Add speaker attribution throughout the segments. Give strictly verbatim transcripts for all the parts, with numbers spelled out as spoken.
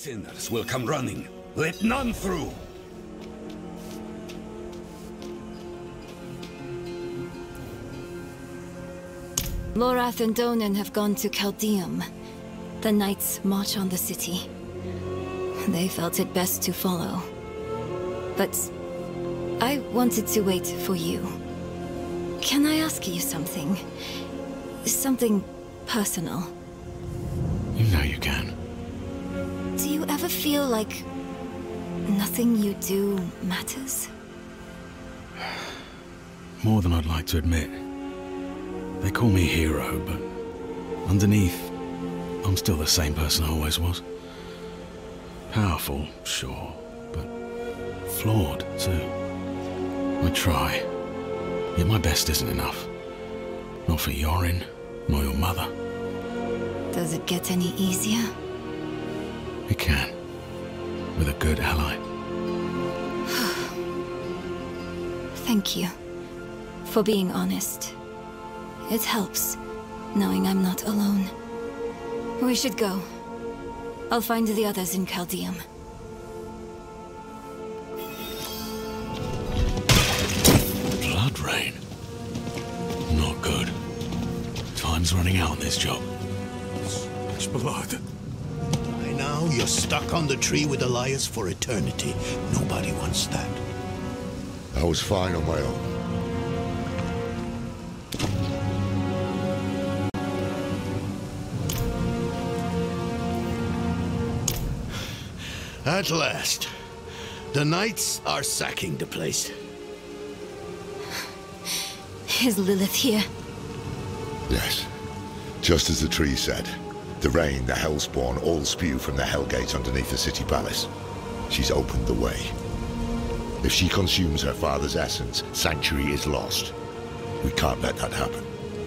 Speaker 1: Sinners will come running. Let none through.
Speaker 2: Lorath and Donan have gone to Caldeum. The knights march on the city. They felt it best to follow. But I wanted to wait for you. Can I ask you something? Something personal.
Speaker 3: You know you can.
Speaker 2: Do you ever feel like nothing you do matters?
Speaker 3: More than I'd like to admit. They call me hero, but underneath, I'm still the same person I always was. Powerful, sure, but flawed, too. I try, yet my best isn't enough. Not for Yorin, nor your mother.
Speaker 2: Does it get any easier?
Speaker 3: It can, with a good ally.
Speaker 2: Thank you for being honest. It helps, knowing I'm not alone. We should go. I'll find the others in Caldeum.
Speaker 3: Blood rain? Not good. Time's running out on this job.
Speaker 4: It's blood.
Speaker 5: By now, you're stuck on the tree with Elias for eternity. Nobody wants that.
Speaker 6: I was fine on my own.
Speaker 5: At last. The knights are sacking the place.
Speaker 2: Is Lilith here?
Speaker 6: Yes. Just as the tree said. The rain, the Hellspawn all spew from the Hellgates underneath the city palace. She's opened the way. If she consumes her father's essence, Sanctuary is lost. We can't let that happen.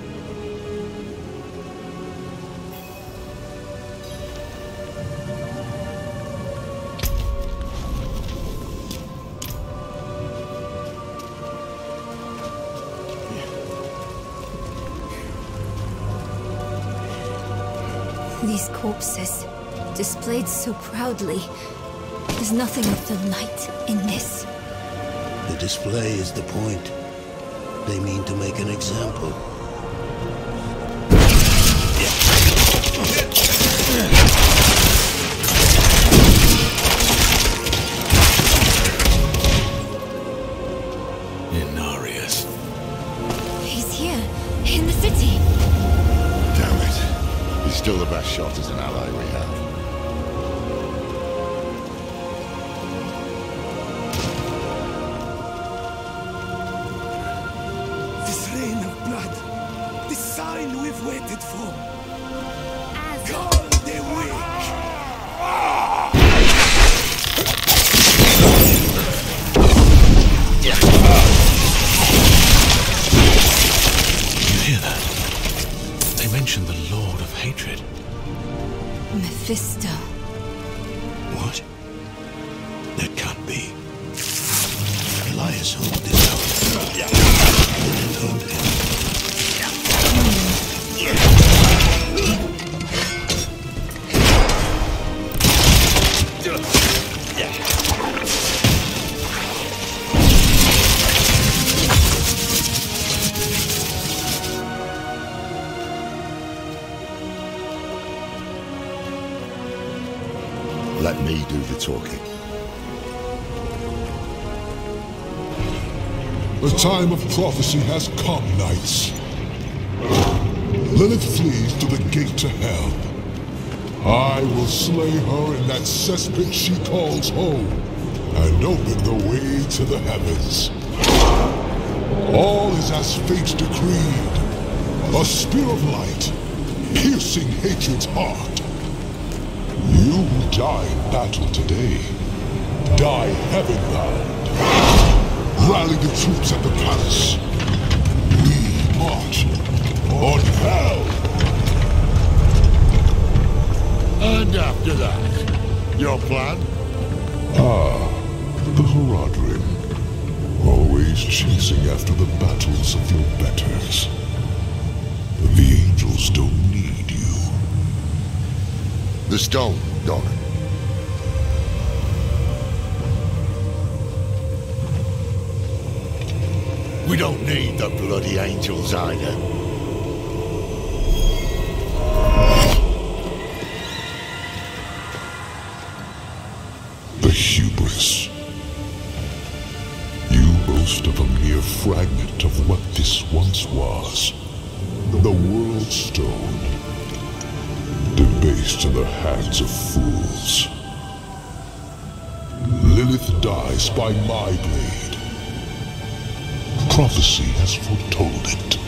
Speaker 2: These corpses, displayed so proudly. There's nothing of the light in this.
Speaker 5: The display is the point. They mean to make an example.
Speaker 3: Inarius.
Speaker 2: He's here, in the city.
Speaker 6: Damn it. He's still the best shot as an ally we have.
Speaker 4: This rain of blood. The sign we've waited for.
Speaker 2: As
Speaker 4: Call the weak.
Speaker 3: You hear that? They mentioned the Lord of Hatred.
Speaker 2: Mephisto.
Speaker 5: What? That can't be. Elias hoped this out. Wouldn't hold him.
Speaker 6: Let me do the talking.
Speaker 7: The time of prophecy has come, knights. Lilith flees to the gate to hell. I will slay her in that cesspit she calls home, and open the way to the heavens. All is as fate decreed. A spear of light, piercing hatred's heart. You who die in battle today, die heaven-bound. Rally the troops at the palace. We march on hell.
Speaker 6: And after that, your plan?
Speaker 7: Ah, the Horadrim. Always chasing after the battles of your betters. But the angels don't need you.
Speaker 6: The stone, Donan. We don't need the bloody angels either.
Speaker 7: The hubris. You boast of a mere fragment of what this once was. The World Stone. Debased in the hands of fools. Lilith dies by my blade. Prophecy has foretold it.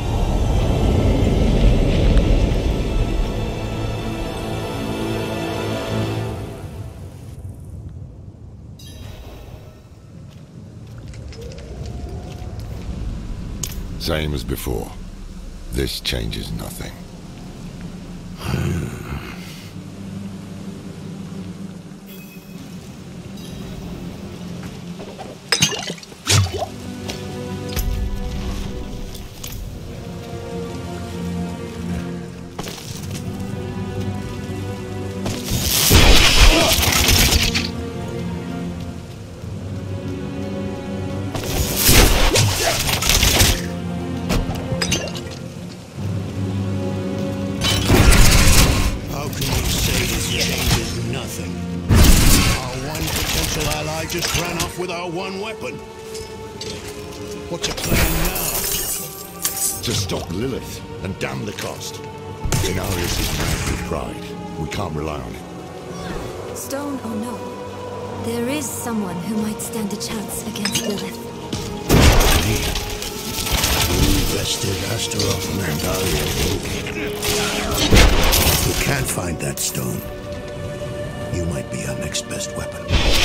Speaker 6: Same as before. This changes nothing.
Speaker 5: Just ran off with our one weapon. What's your plan now?
Speaker 6: To stop Lilith and damn the cost. Inarius is mad with pride. We can't rely on it.
Speaker 2: Stone or no, there is someone who might stand a chance against Lilith.
Speaker 5: We bested Astaroth and Andariel. If we can't find that stone, you might be our next best weapon.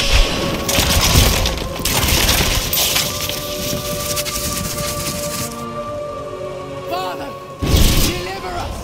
Speaker 4: Father, deliver us!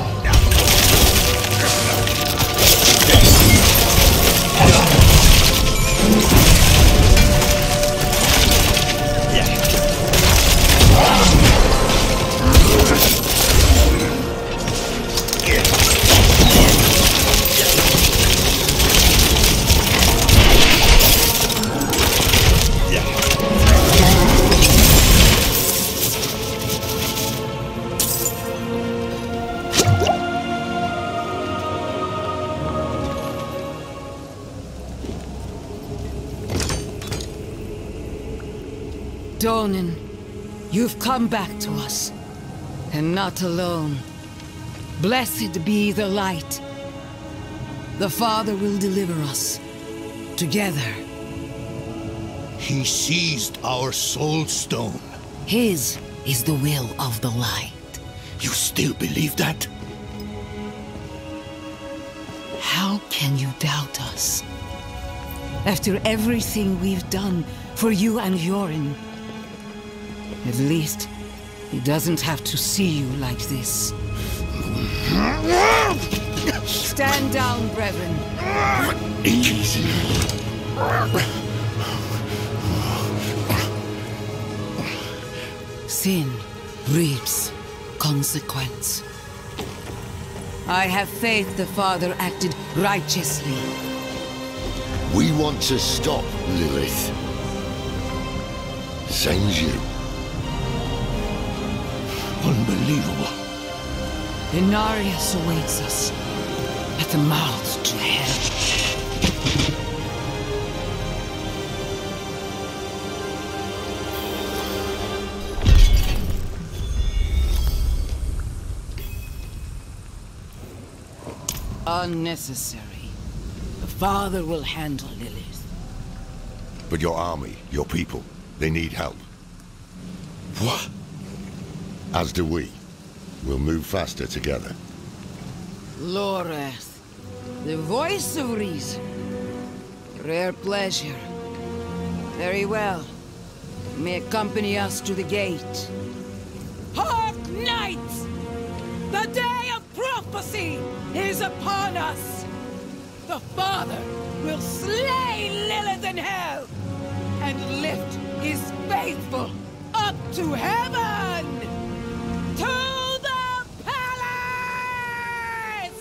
Speaker 8: Donan, you've come back to us, and not alone. Blessed be the light. The Father will deliver us, together.
Speaker 5: He seized our soul stone.
Speaker 8: His is the will of the light.
Speaker 5: You still believe that?
Speaker 8: How can you doubt us? After everything we've done for you and Yorin. At least, he doesn't have to see you like this. Stand down, brethren. Sin reaps consequence. I have faith the Father acted righteously.
Speaker 6: We want to stop Lilith. Same as you.
Speaker 5: Unbelievable.
Speaker 8: Inarius awaits us at the mouth to hell. Unnecessary. The Father will handle Lilith.
Speaker 6: But your army, your people, they need help.
Speaker 5: What?
Speaker 6: As do we. We'll move faster together.
Speaker 8: Lorath, the voice of reason. Rare pleasure. Very well. You may accompany us to the gate. Hark, knights! The day of prophecy is upon us! The Father will slay Lilith in hell and lift his faithful up to heaven! To the palace!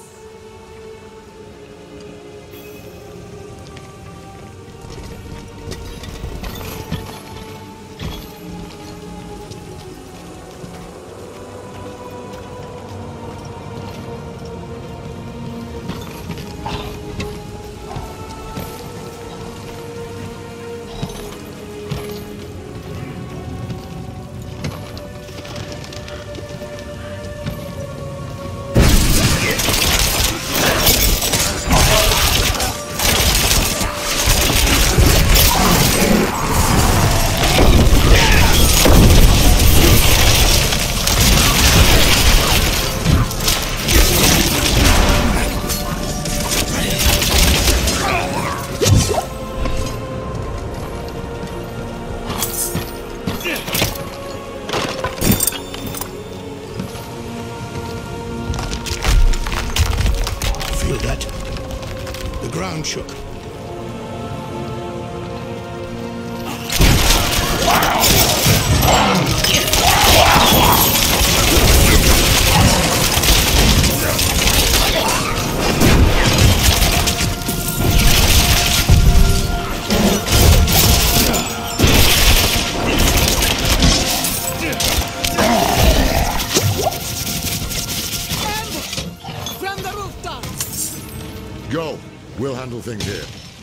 Speaker 6: handle things here.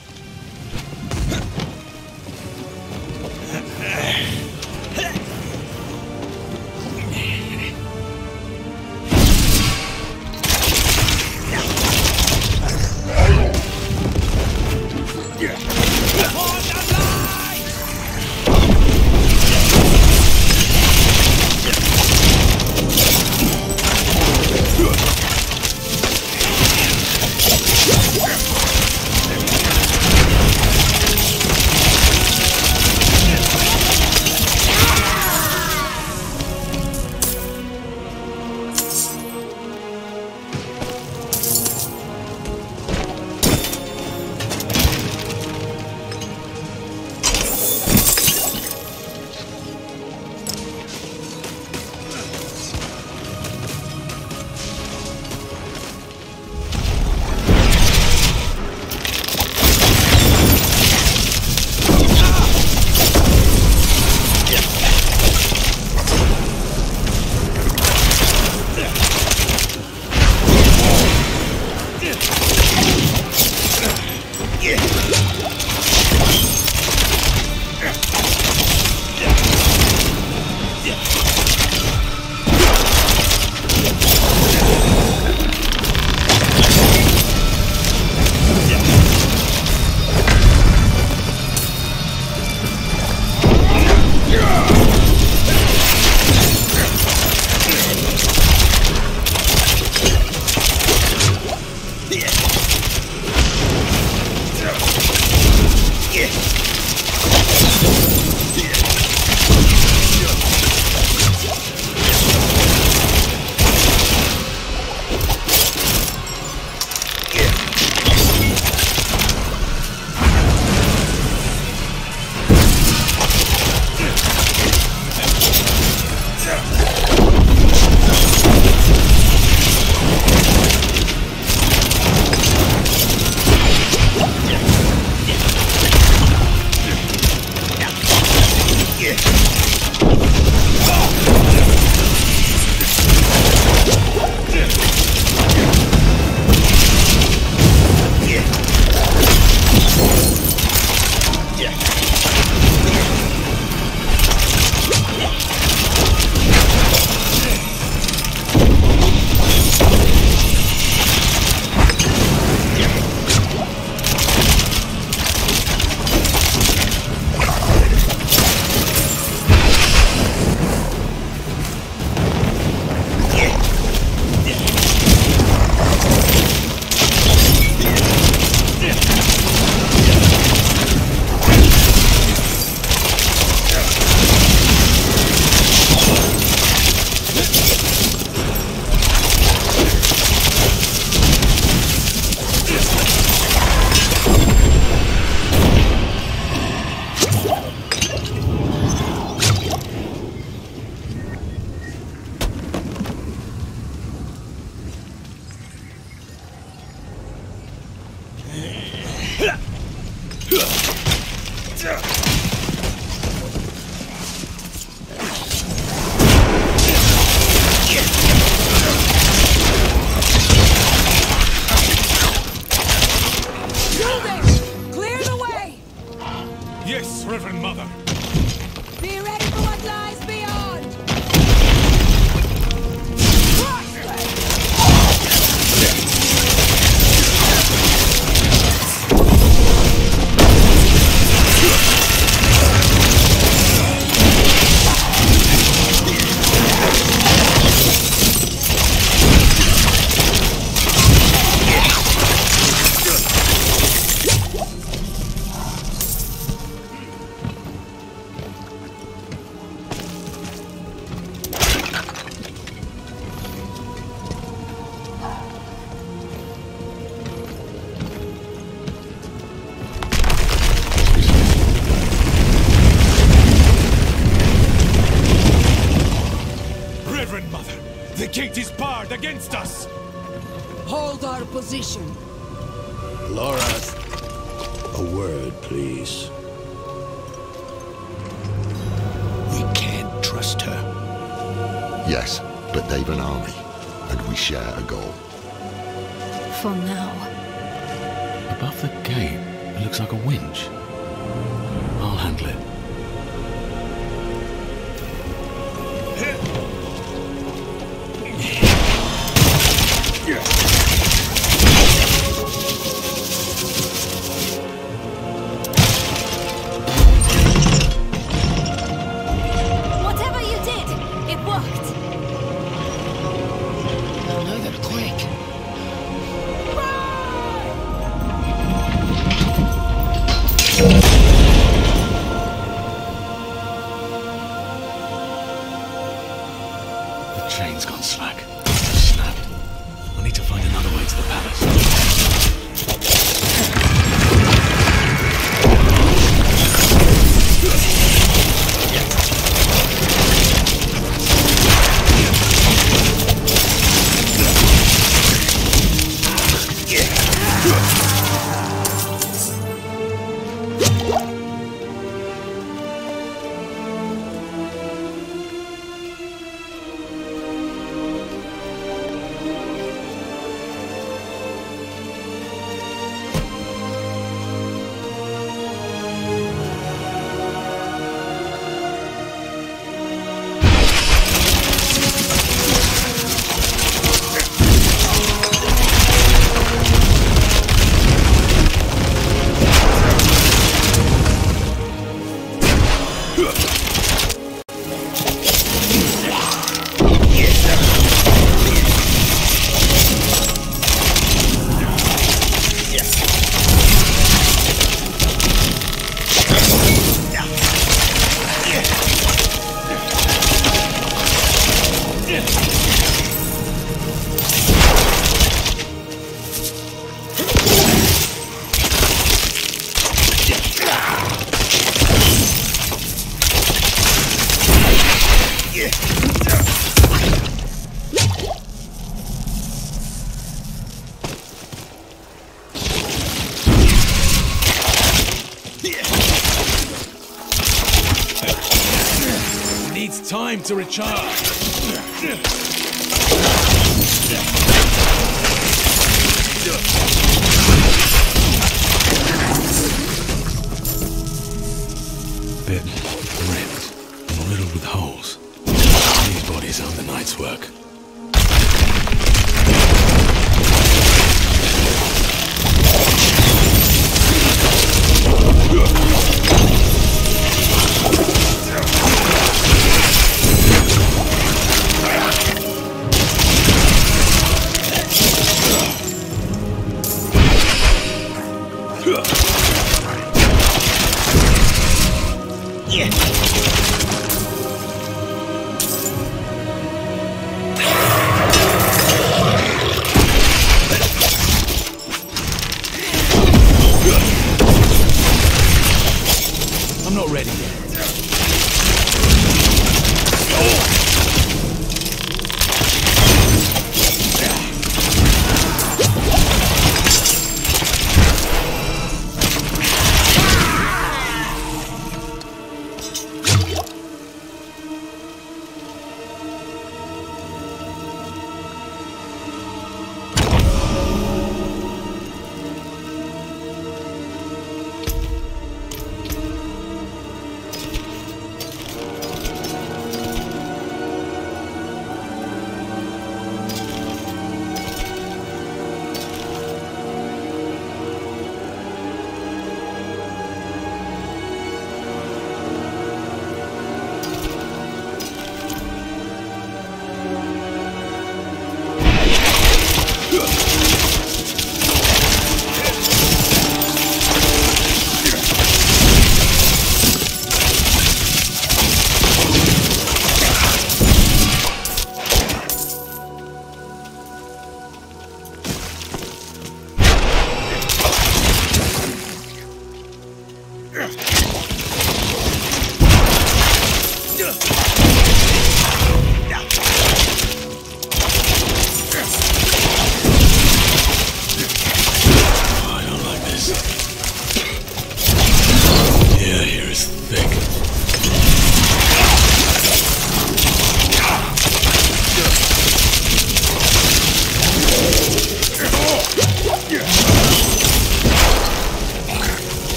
Speaker 1: Reverend Mother.
Speaker 8: Be ready for what lies beyond!
Speaker 1: Reverend Mother, the gate is barred against us!
Speaker 8: Hold our position.
Speaker 5: Lorath, a word, please. We can't trust her.
Speaker 6: Yes, but they've an army, and we share a goal.
Speaker 2: For now.
Speaker 3: Above the gate, it looks like a winch. I'll handle it.
Speaker 2: Whatever you did, it worked.
Speaker 8: Another quake.
Speaker 3: The chain's gone slack. It's snapped. I need to find another way to the palace.
Speaker 1: Needs time to recharge.
Speaker 3: Bit ripped and riddled with holes. These bodies aren't the night's work.
Speaker 1: I'm not ready yet.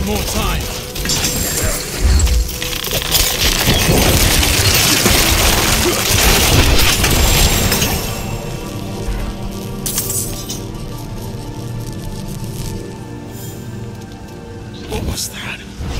Speaker 3: more time. What was that?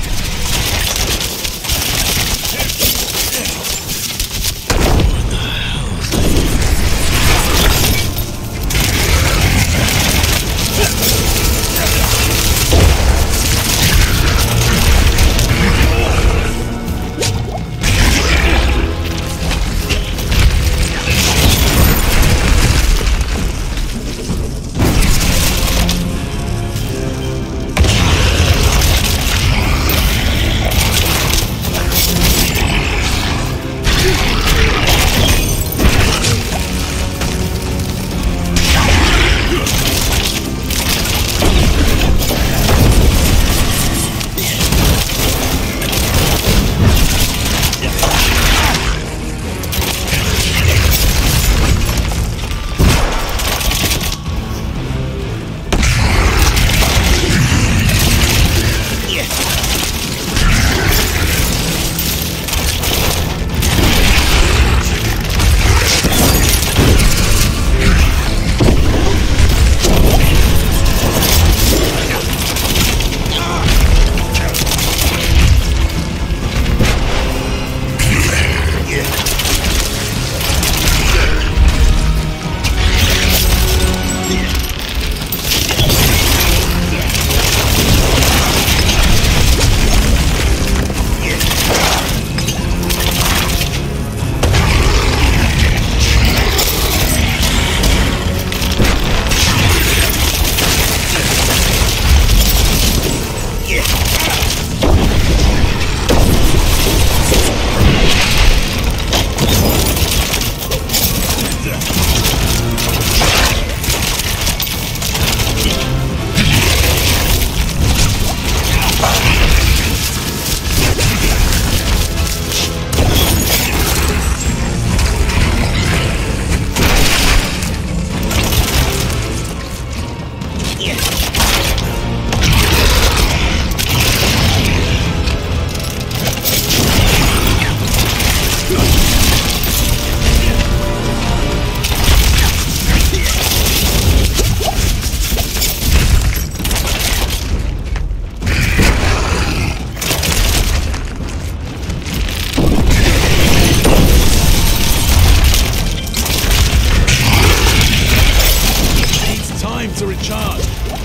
Speaker 3: To recharge.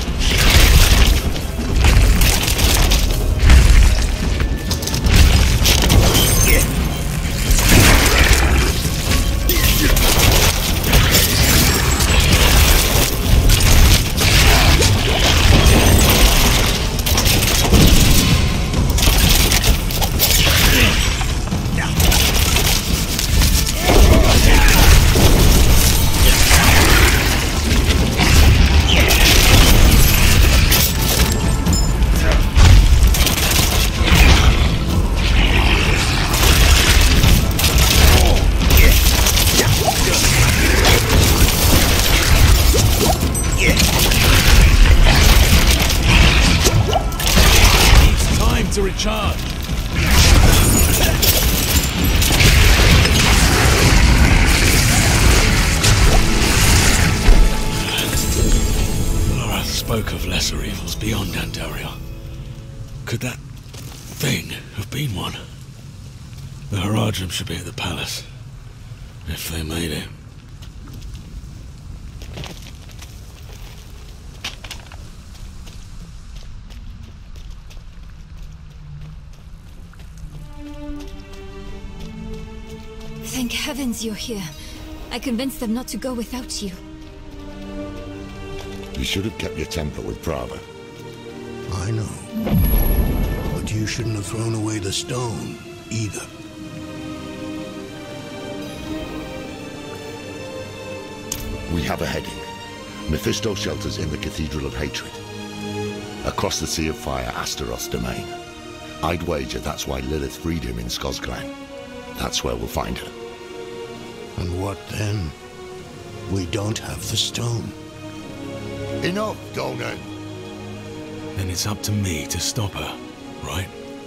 Speaker 3: To recharge. Lorath spoke of lesser evils beyond Andariel. Could that thing have been one? The Haradrim should be at the palace, if they made it.
Speaker 2: Thank heavens you're here. I convinced them not to go without you.
Speaker 6: You should have kept your temper with Prava.
Speaker 5: I know. But you shouldn't have thrown away the stone, either.
Speaker 6: We have a heading. Mephisto shelters in the Cathedral of Hatred. Across the Sea of Fire, Astaroth's domain. I'd wager that's why Lilith freed him in Skosglen. That's where we'll find her.
Speaker 5: And what then? We don't have the stone.
Speaker 6: Enough, Donan!
Speaker 3: then it's up to me to stop her, right?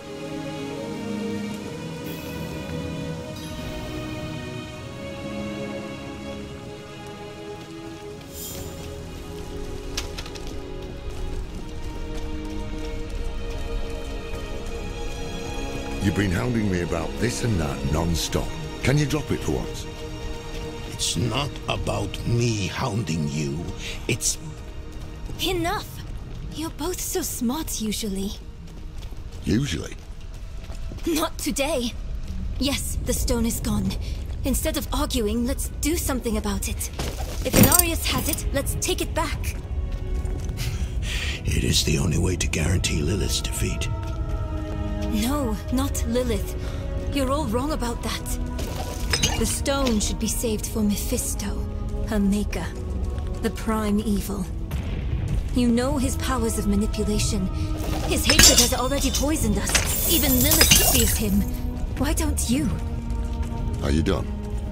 Speaker 6: You've been hounding me about this and that non-stop. Can you drop it for once?
Speaker 5: It's not about me hounding you. It's...
Speaker 2: Enough! You're both so smart, usually.
Speaker 6: Usually?
Speaker 2: Not today. Yes, the stone is gone. Instead of arguing, let's do something about it. If Inarius has it, let's take it back.
Speaker 5: It is the only way to guarantee Lilith's defeat.
Speaker 2: No, not Lilith. You're all wrong about that. The stone should be saved for Mephisto, her maker, the prime evil. You know his powers of manipulation. His hatred has already poisoned us. Even Lilith fears him. Why don't you?
Speaker 6: Are you done?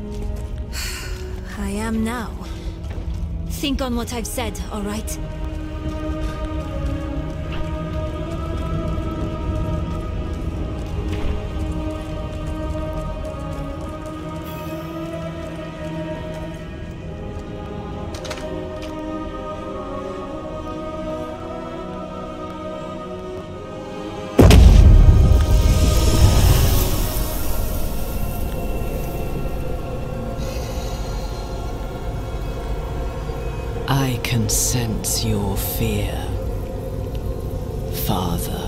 Speaker 2: I am now. Think on what I've said, all right?
Speaker 9: I can sense your fear, Father.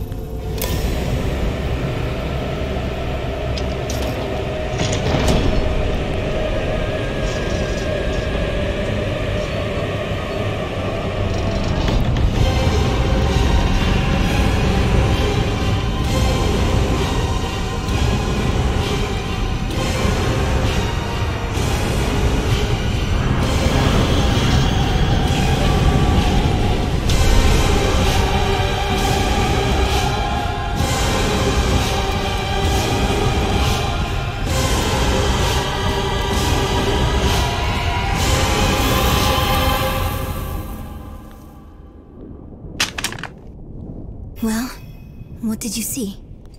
Speaker 2: Well, what did you see?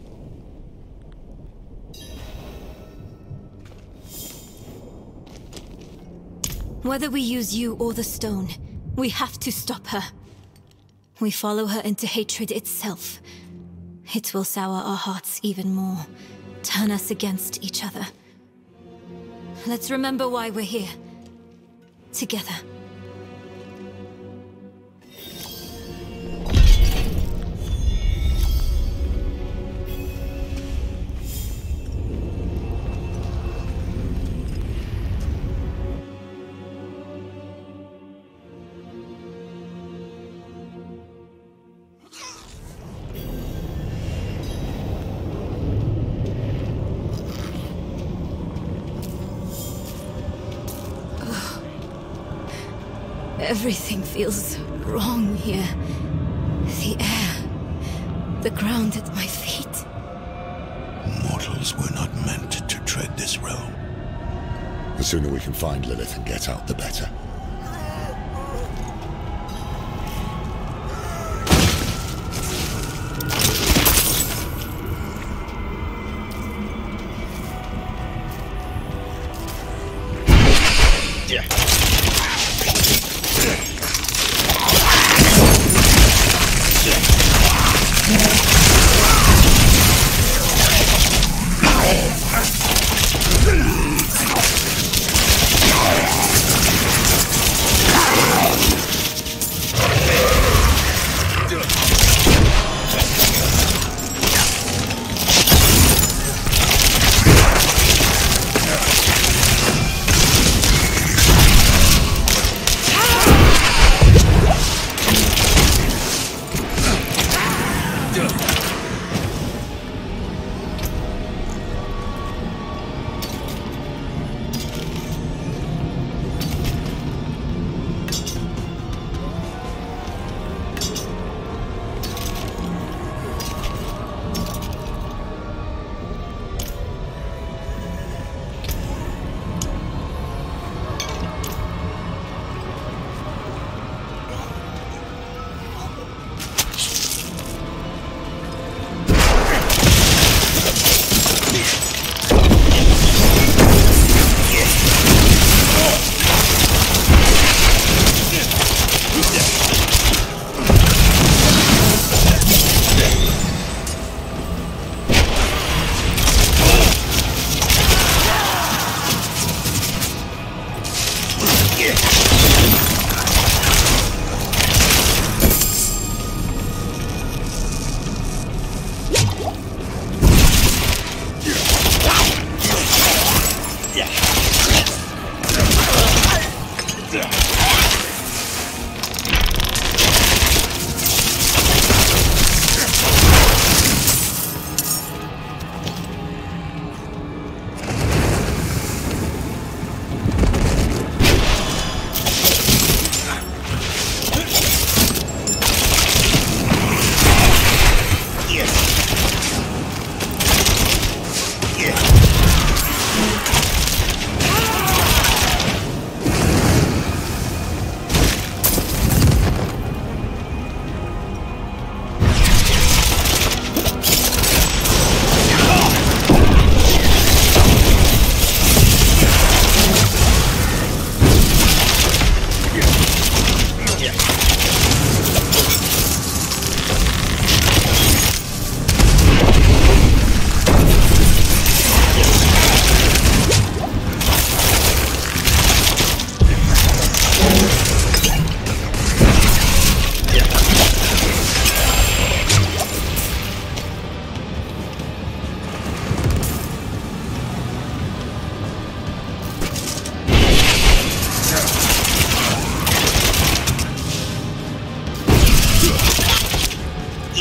Speaker 2: Whether we use you or the stone, we have to stop her. We follow her into hatred itself. It will sour our hearts even more, turn us against each other. Let's remember why we're here. Together. Everything feels wrong here. The air, the ground at my feet.
Speaker 5: Mortals were not meant to tread this realm.
Speaker 6: The sooner we can find Lilith and get out, the better.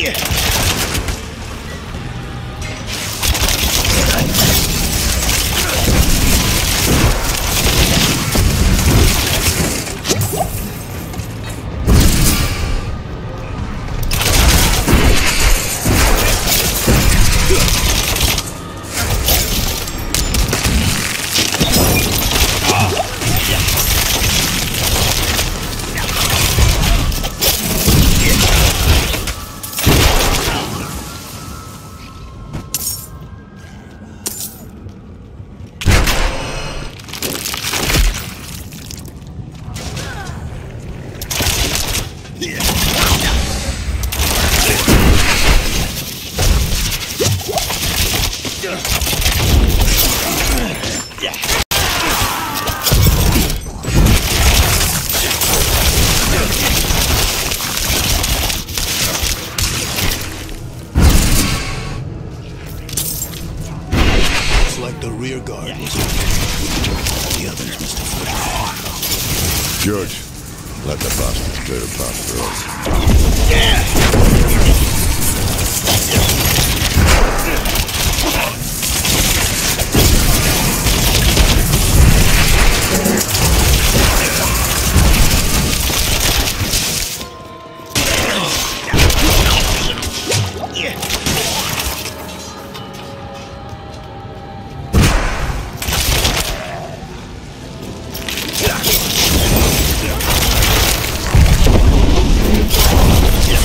Speaker 5: The rear guard was open. The others must have fled.
Speaker 6: George, let the bastards clear a path for us.
Speaker 5: Yeah.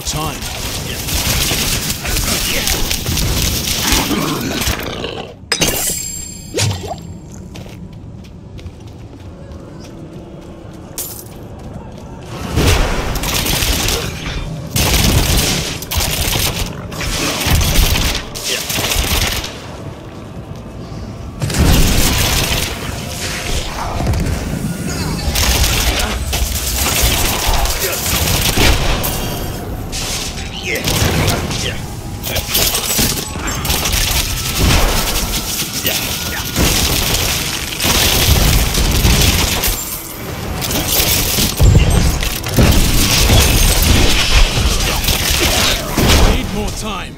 Speaker 3: more time.
Speaker 1: Time.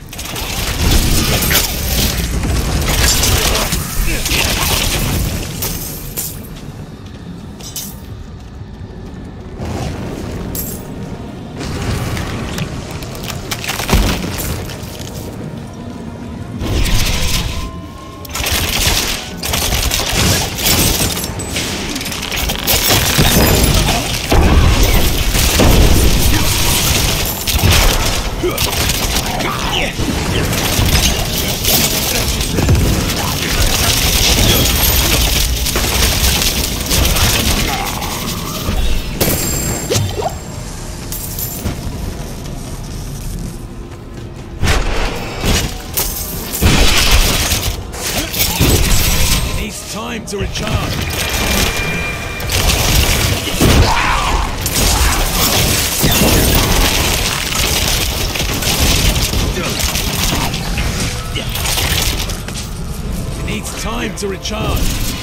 Speaker 1: Time to recharge. It needs time to recharge.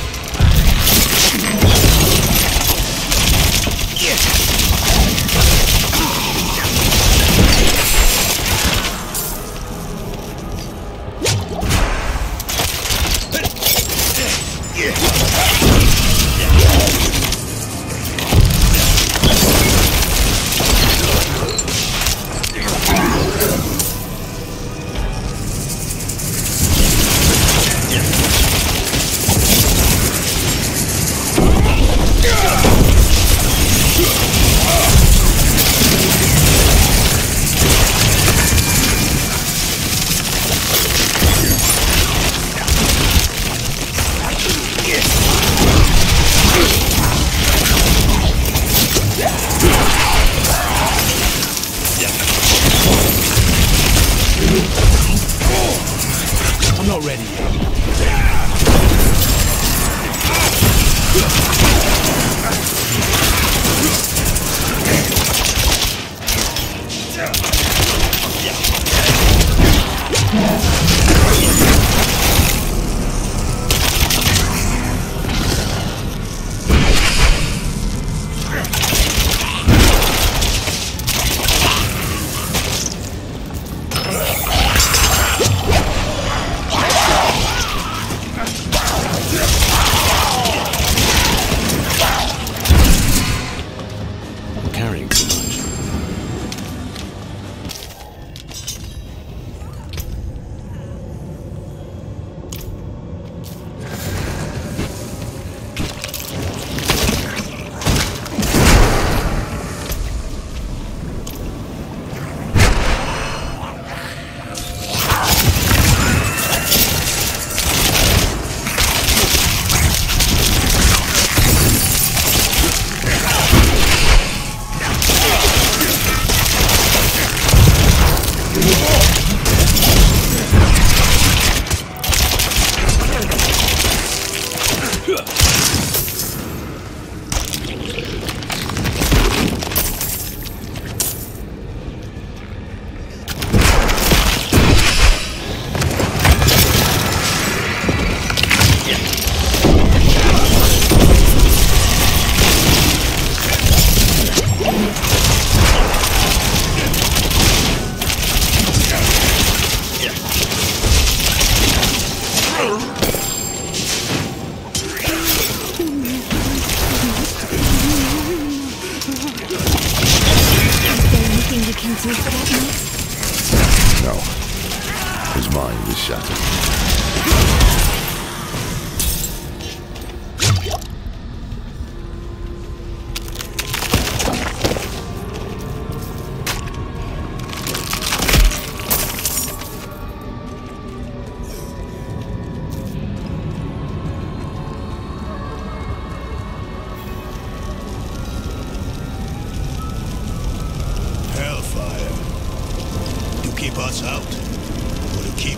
Speaker 1: I'm not ready yet.
Speaker 6: No. His mind is shattered.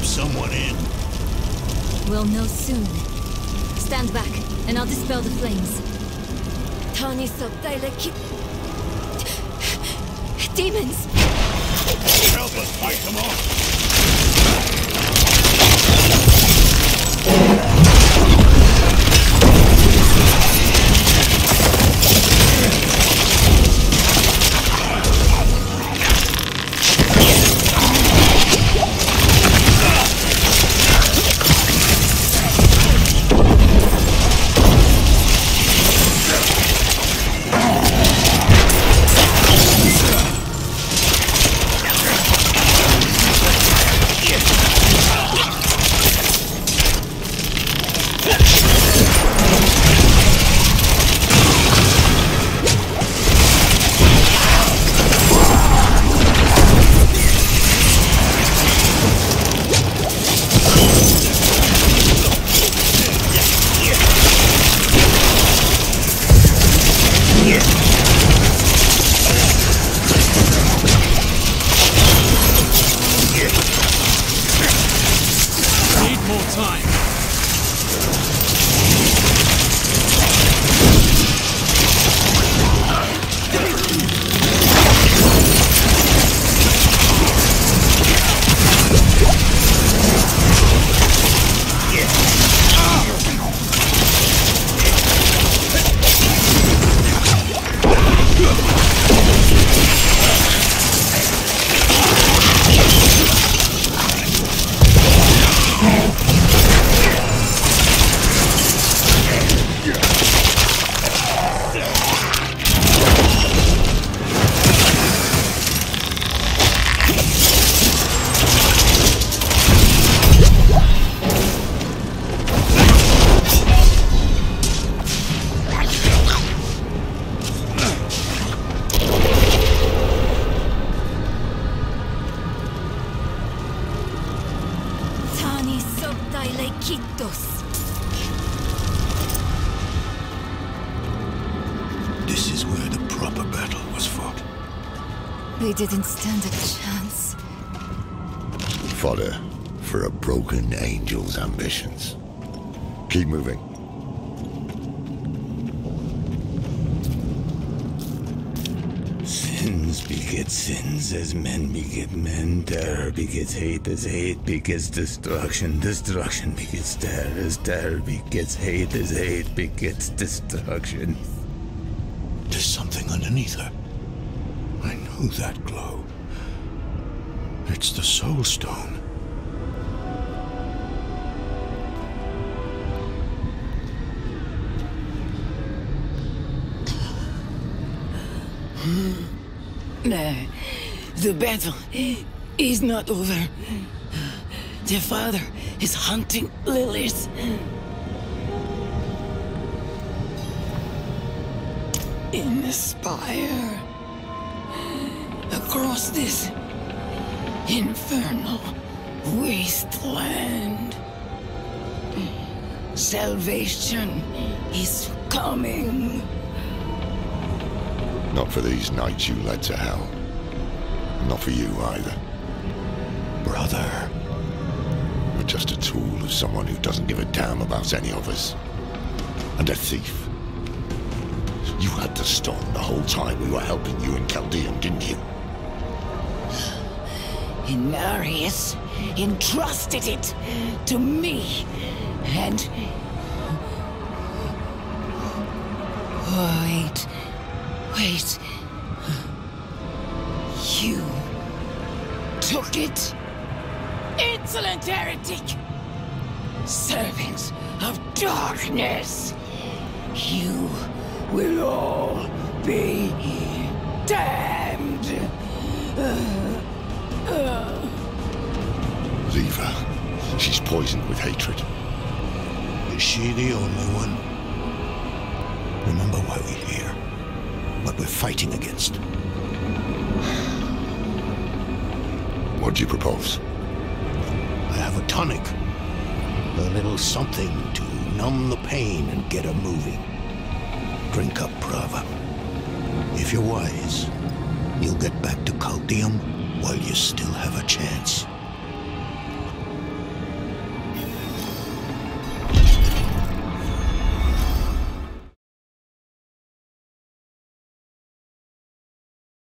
Speaker 5: someone in.
Speaker 2: We'll know soon. Stand back, and I'll dispel the flames. Tani Soptaileki... Demons!
Speaker 1: Help us fight them off!
Speaker 5: This is where the proper battle was fought.
Speaker 2: They didn't stand a chance.
Speaker 6: Fodder for a broken angel's ambitions. Keep moving.
Speaker 5: Sins beget sins as men beget men. Terror begets hate as hate begets destruction. Destruction begets terror as terror begets hate as hate begets destruction. There's something underneath her. I know that glow. It's the Soul Stone.
Speaker 8: No, the battle is not over. Their father is hunting Lilith. In the spire, across this infernal wasteland, salvation is coming.
Speaker 6: Not for these knights you led to hell. Not for you either.
Speaker 5: Brother.
Speaker 6: You're just a tool of someone who doesn't give a damn about any of us. And a thief. You had the stone the whole time we were helping you in Caldeum, didn't you?
Speaker 8: Inarius entrusted it to me, and... Wait... Wait... You... took it? Insolent heretic! Servants of darkness! You will all be damned!
Speaker 6: Leave her. She's poisoned with hatred.
Speaker 5: Is she the only one? Remember why we're here. What we're fighting against.
Speaker 6: What do you propose?
Speaker 5: I have a tonic. A little something to numb the pain and get her moving. Drink up, Prava. If you're wise, you'll get back to Caldeum while you still have a chance.